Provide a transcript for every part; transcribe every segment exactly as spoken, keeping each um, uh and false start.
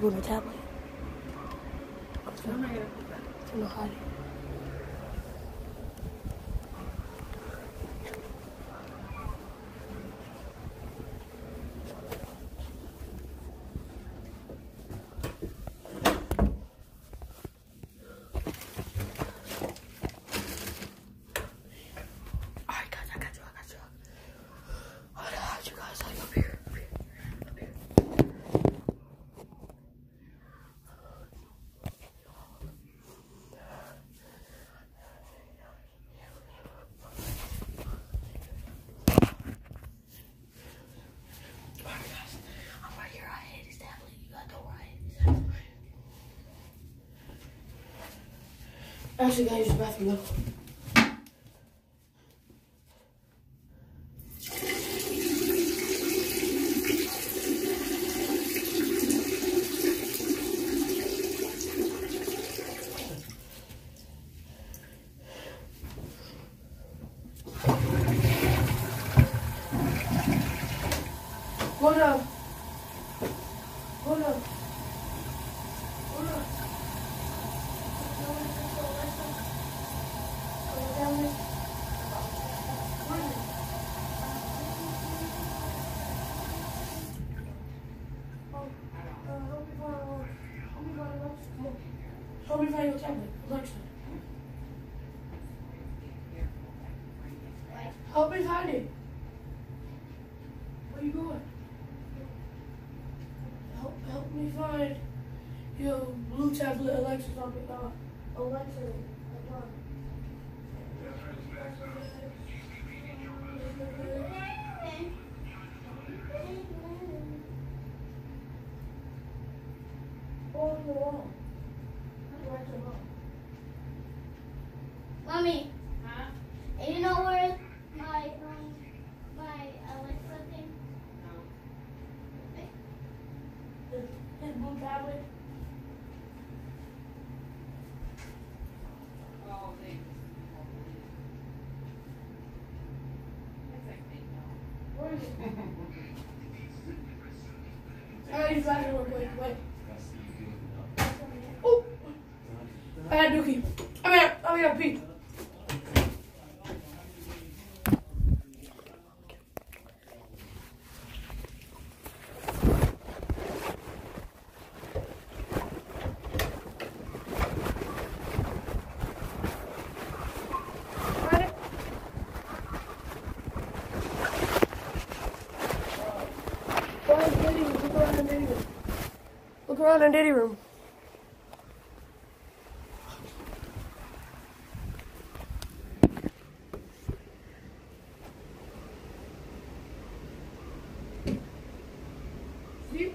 go to the tablet. Where am I gonna put that? It's in the hiding. Alright guys, I got you, I got you. I got you guys, like up here, up here, up here. Alright guys, I'm right here, I hate his tablet. You gotta know where I hate his tablet. Actually, guys, use the bathroom though. Hold up. Hold up. Hold up. Help me find your tablet, Alexa. Help me find it. Where you going? Help, help me find your blue tablet, Alexa. On me, uh, Alexa. Come on. Oh, on the wall. Right to the wall. Mommy, Huh? do you know where my um my Alexa thing? His, his blue tablet. Oh, thanks. That's like me, no. Where is it? I gotta use the bathroom real quick. Wait. Oh! I got Dookie. I mean, I got Pete. Look around in Diddy room. See?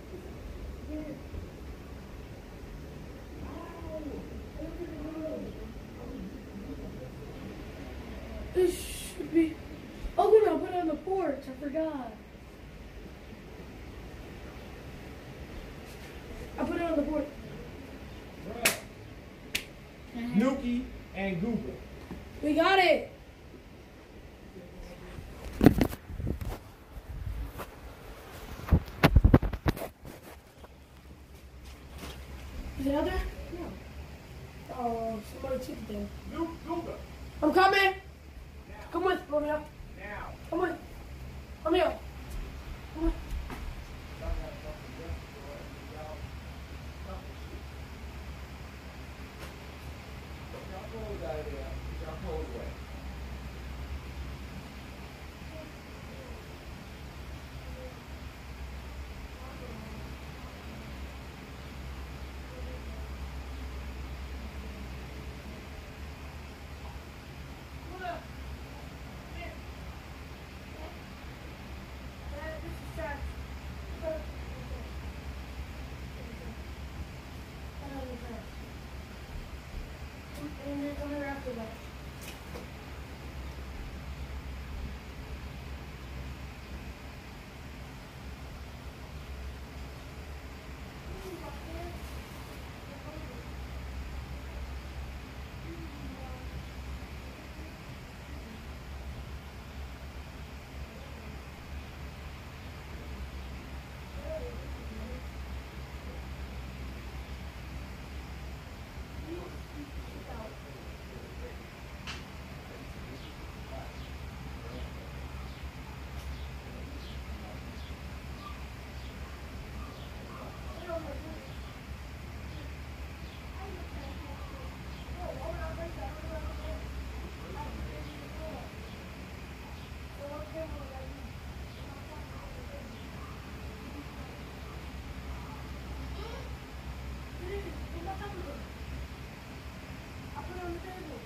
This should be. Oh, no, put it on the porch. I forgot. I put it on the board. Nuki and Google. We got it. Is it out there? No. Oh, somebody took it there. Nuke, Google. I'm coming. Come with, Romeo. Now. Come with. Romeo. Come with. And then come here after that. Put it on the table.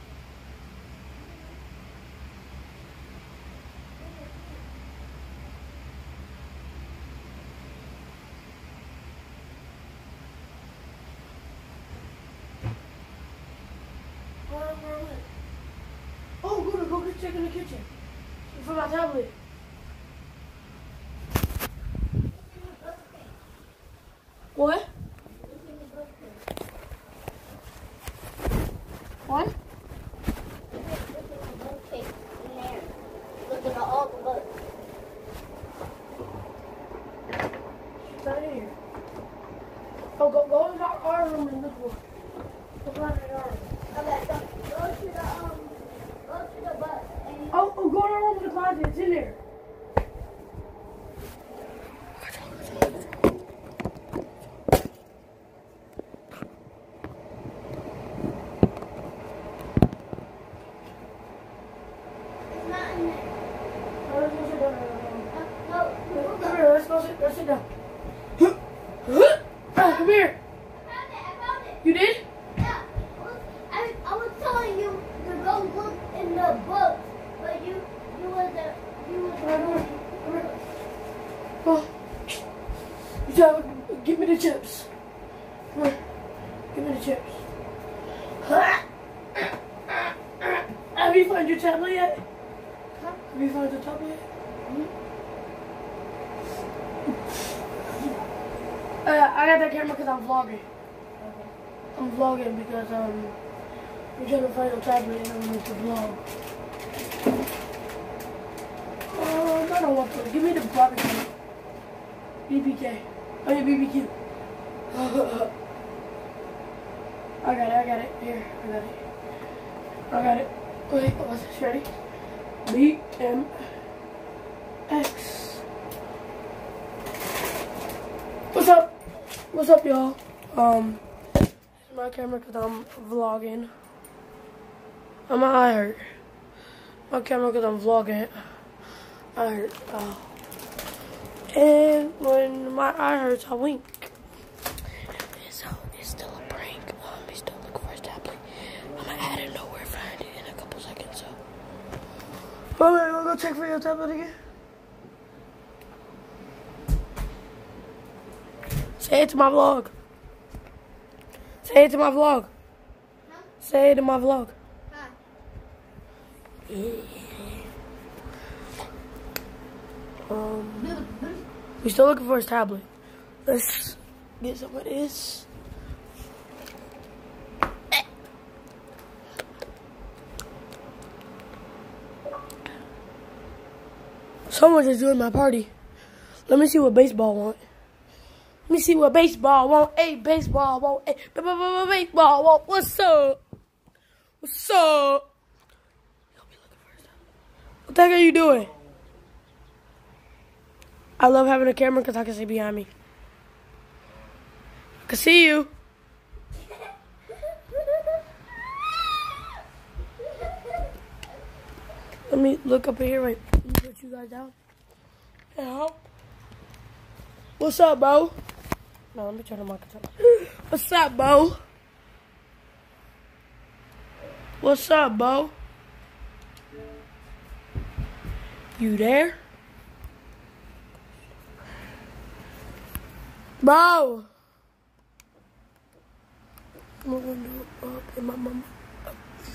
Oh, go to go get check in the kitchen. For my tablet. What? What? Look at all the books. She's not in here. Oh, go go in our, our room and look for. Look around in our room. Okay, so go to the um, go to the bus. And Oh, oh, go in our room in the closet. It's in there. it's not in there. Oh, let's go sit down. Uh, no, Come here. Let's go sit. Let's sit down. Ah, come here. I found it. I found it. You did? Yeah. I, I was telling you to go look in the books, but you you was the you was Come here. Come here. Oh. You tell me, give me the chips. Come here. Give me the chips. Have you found your tablet yet? Huh? Have you found your tablet yet? Uh, I got that camera because I'm vlogging. I'm vlogging because um, we're trying to find a tablet and I'm going to vlog. Oh, I don't want to. Give me the barbecue. B B K. Oh yeah, B B Q. I got it, I got it. Here, I got it. I got it. Wait, what's this? Ready? B M X. What's up? What's up, y'all? Um, this is my camera because I'm vlogging. I'm an eye hurt. My camera because I'm vlogging. I hurt. Oh. And when my eye hurts, I wink. So it's still a prank. Um, he's still looking for his tablet. I'm gonna add it nowhere, find it in a couple seconds. So, alright, we'll go check for your tablet again. Say it to my vlog. Say it to my vlog. Huh? Say it to my vlog. Huh? Yeah. Um, we still looking for his tablet. Let's get some of this. Someone just doing my party. Let me see what baseball want. Let me see what baseball want. Hey, baseball want. Hey, baseball want. What's up? What's up? What the heck are you doing? I love having a camera because I can see behind me. I can see you. Let me look up in here. Wait, let me put you guys down. Yeah. What's up, bro? No, let me turn the mic on. What's up, bro? What's up, bro? You there? Bro! My window up and my mama up.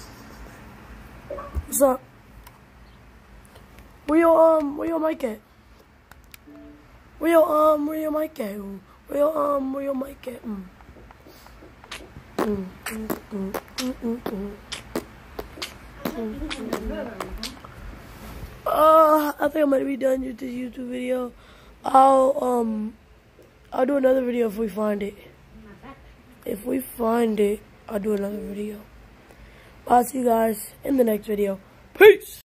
What's up? Where your um where your mic at? Where your um where your mic at? Where your um where your mic at? Mm. Mm, mm, mm, mm, mm, mm. Mm, mm. Uh, I think I might be done with this YouTube video. I'll um I'll do another video if we find it. If we find it, I'll do another video. I'll see you guys in the next video. Peace!